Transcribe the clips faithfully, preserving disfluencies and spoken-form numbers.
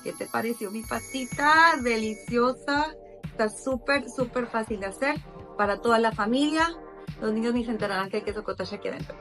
¿Qué te pareció mi pastita? Deliciosa. Está súper, súper fácil de hacer para toda la familia. Los niños ni se enterarán que hay queso cottage aquí adentro.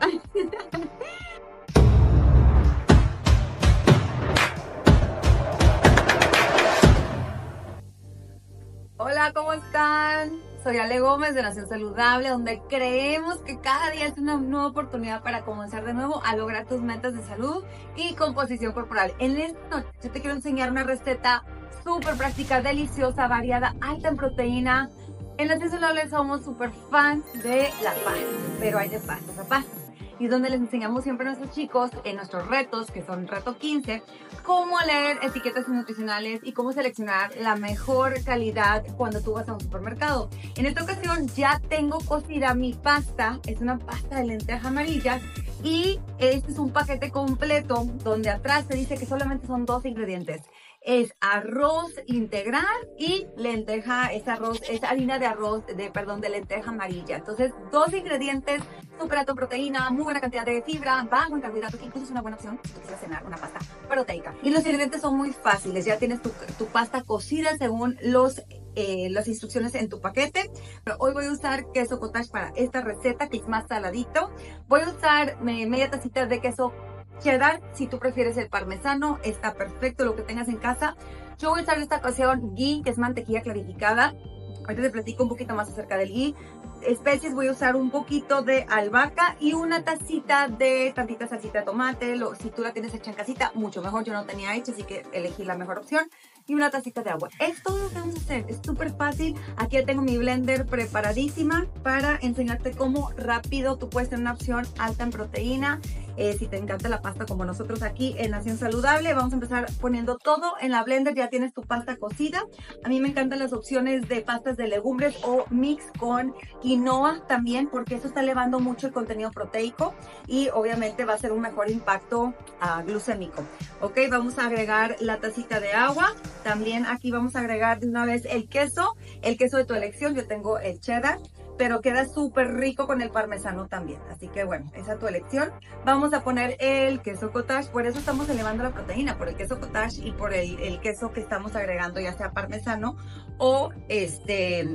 Hola, ¿cómo están? Soy Ale Gómez de Nación Saludable, donde creemos que cada día es una nueva oportunidad para comenzar de nuevo a lograr tus metas de salud y composición corporal. En esta noche yo te quiero enseñar una receta súper práctica, deliciosa, variada, alta en proteína. En Nación Saludable somos súper fans de la pasta, pero hay de pastas a pastas. Y donde les enseñamos siempre a nuestros chicos en nuestros retos, que son reto quince, cómo leer etiquetas nutricionales y cómo seleccionar la mejor calidad cuando tú vas a un supermercado. En esta ocasión ya tengo cocida mi pasta, es una pasta de lentejas amarillas y este es un paquete completo donde atrás te dice que solamente son dos ingredientes. Es arroz integral y lenteja, es arroz, es harina de arroz, de, perdón, de lenteja amarilla. Entonces, dos ingredientes, súper alto en proteína, muy buena cantidad de fibra, bajo en carbohidratos, que incluso es una buena opción si tú quieres cenar una pasta proteica. Y los ingredientes son muy fáciles, ya tienes tu, tu pasta cocida según los, eh, las instrucciones en tu paquete. Pero hoy voy a usar queso cottage para esta receta, que es más saladito. Voy a usar me, media tacita de queso cheddar. Si tú prefieres el parmesano, está perfecto, lo que tengas en casa. Yo voy a usar en esta ocasión ghee, que es mantequilla clarificada. Ahorita te platico un poquito más acerca del ghee. Especies, voy a usar un poquito de albahaca y una tacita de tantita salsita de tomate. Lo, si tú la tienes hecha en casita, mucho mejor. Yo no tenía hecha, así que elegí la mejor opción. Y una tacita de agua. Es todo lo que vamos a hacer. Es súper fácil. Aquí ya tengo mi blender preparadísima para enseñarte cómo rápido tú puedes tener una opción alta en proteína. Eh, si te encanta la pasta como nosotros aquí en Nación Saludable, vamos a empezar poniendo todo en la blender. Ya tienes tu pasta cocida. A mí me encantan las opciones de pastas de legumbres o mix con quinoa también, porque eso está elevando mucho el contenido proteico y obviamente va a ser un mejor impacto uh, glucémico. Ok, vamos a agregar la tacita de agua. También aquí vamos a agregar de una vez el queso, el queso de tu elección. Yo tengo el cheddar, pero queda súper rico con el parmesano también. Así que bueno, esa es tu elección. Vamos a poner el queso cottage, por eso estamos elevando la proteína, por el queso cottage y por el, el queso que estamos agregando, ya sea parmesano o este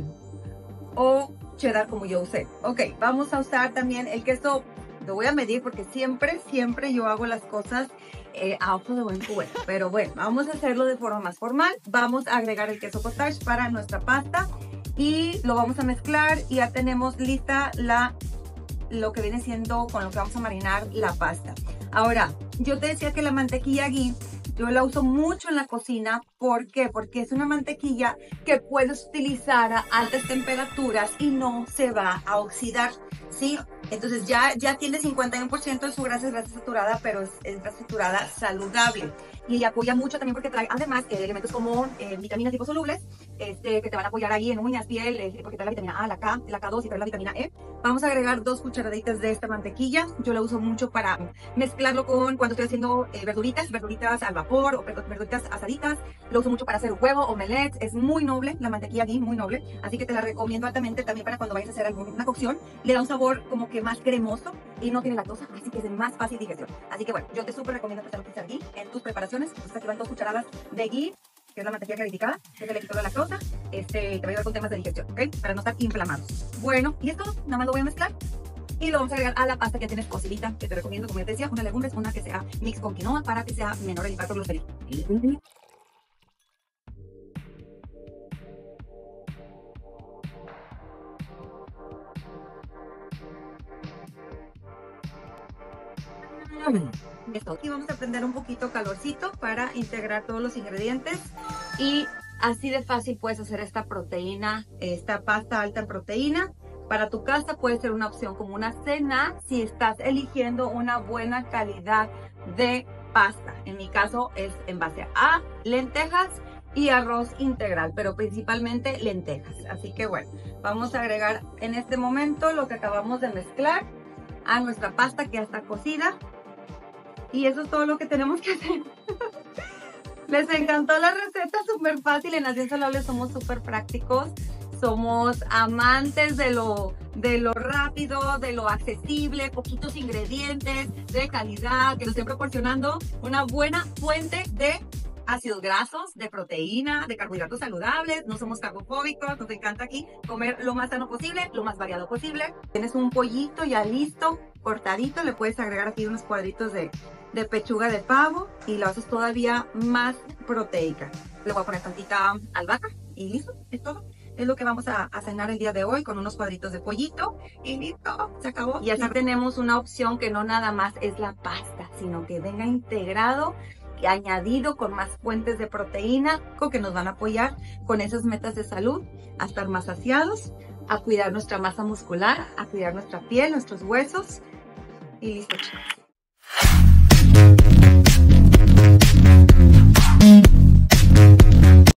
o cheddar como yo usé. Ok, vamos a usar también el queso. Lo voy a medir porque siempre, siempre yo hago las cosas eh, a ojo de buen cubero. Pero bueno, vamos a hacerlo de forma más formal. Vamos a agregar el queso cottage para nuestra pasta y lo vamos a mezclar y ya tenemos lista la, lo que viene siendo con lo que vamos a marinar la pasta. Ahora, yo te decía que la mantequilla ghee yo la uso mucho en la cocina. ¿Por qué? Porque es una mantequilla que puedes utilizar a altas temperaturas y no se va a oxidar, ¿sí? Entonces ya, ya tiene cincuenta y uno por ciento de su grasa, es grasa saturada, pero es, es grasa saturada saludable. Y apoya mucho también porque trae además eh, elementos como eh, vitaminas liposolubles, este, que te van a apoyar ahí en uñas, piel, eh, porque trae la vitamina A, la K, la K dos y trae la vitamina E. Vamos a agregar dos cucharaditas de esta mantequilla. Yo la uso mucho para mezclarlo con cuando estoy haciendo eh, verduritas, verduritas al vapor o verduritas asaditas. Lo uso mucho para hacer huevo, omelette. Es muy noble, la mantequilla ghee, muy noble. Así que te la recomiendo altamente también para cuando vayas a hacer alguna cocción. Le da un sabor como que más cremoso y no tiene lactosa, así que es de más fácil digestión. Así que bueno, yo te súper recomiendo empezar a utilizar ghee en tus preparaciones. Entonces aquí van dos cucharadas de ghee, que es la mantequilla clarificada, que se le quitó la lactosa. Este, te va a ayudar con temas de digestión, ¿ok? Para no estar inflamados. Bueno, y esto nada más lo voy a mezclar. Y lo vamos a agregar a la pasta que ya tienes cocidita, que te recomiendo, como ya te decía, una legumbres, una que sea mix con quinoa para que sea menor el impacto glucémico. Esto. Aquí vamos a prender un poquito calorcito para integrar todos los ingredientes y así de fácil puedes hacer esta proteína, esta pasta alta en proteína. Para tu casa puede ser una opción como una cena si estás eligiendo una buena calidad de pasta. En mi caso es en base a lentejas y arroz integral, pero principalmente lentejas. Así que bueno, vamos a agregar en este momento lo que acabamos de mezclar a nuestra pasta que ya está cocida. Y eso es todo lo que tenemos que hacer. Les encantó la receta, súper fácil. En Nación Saludable somos súper prácticos. Somos amantes de lo, de lo rápido, de lo accesible, poquitos ingredientes, de calidad, que nos estén proporcionando una buena fuente de ácidos grasos, de proteína, de carbohidratos saludables, no somos carbofóbicos, nos encanta aquí comer lo más sano posible, lo más variado posible. Tienes un pollito ya listo, cortadito, le puedes agregar aquí unos cuadritos de, de pechuga de pavo y lo haces todavía más proteica. Le voy a poner tantita albahaca y listo, es todo. Es lo que vamos a, a cenar el día de hoy con unos cuadritos de pollito y listo, se acabó. Y así tenemos una opción que no nada más es la pasta, sino que venga integrado y añadido con más fuentes de proteína que nos van a apoyar con esas metas de salud, a estar más saciados, a cuidar nuestra masa muscular, a cuidar nuestra piel, nuestros huesos y listo, chicos.